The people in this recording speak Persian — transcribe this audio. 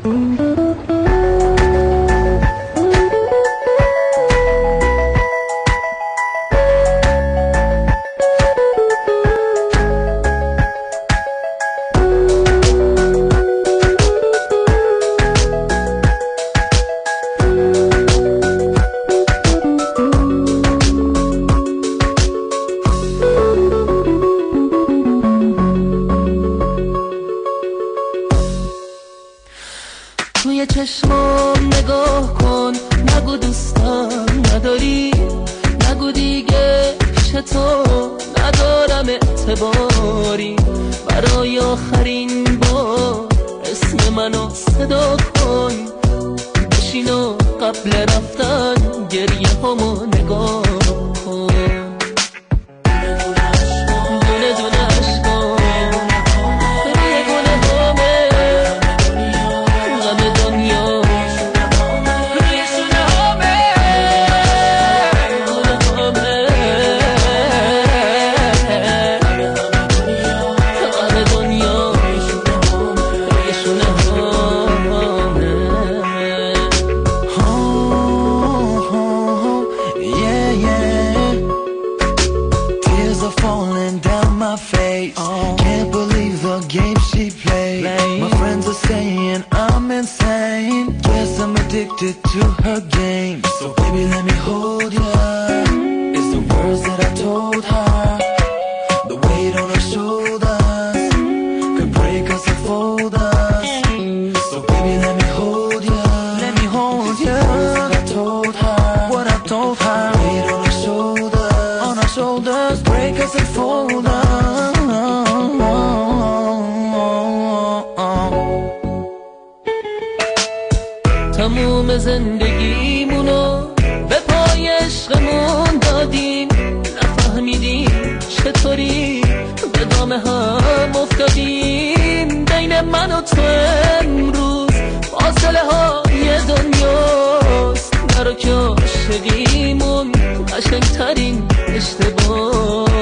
توی چشمام نگاه کن، نگو دوستم نداری، نگو دیگه پیش تو ندارم اعتباری. برای آخرین بار اسم منو صدا کن، بشین و قبل رفتن گریه همو نگاه کن. دونه دونه عشقام روی گونه همه غم دنیا، روی شونه همه گونه همه غم دنیا، روی شونه همه. Yeah, yeah. Tears are falling down my face. Can't believe the game she played. My friends are saying I'm insane. Guess I'm addicted to her game. So baby, let me hold ya. It's the words that I told her. The weight on her shoulders could break us and fold us. So baby, let me hold ya. Let me hold ya. The words that I told her. What I told her. Weight on her shoulders. On her shoulders. Break us and fold us. تموم زندگیمونو به پای عشقمون دادیم، نفهمیدیم چطوری به دام هم افتادیم. بین من و تو امروز فاصله های دنیاست، نرو که عاشقیمون قشنگترین اشتباه.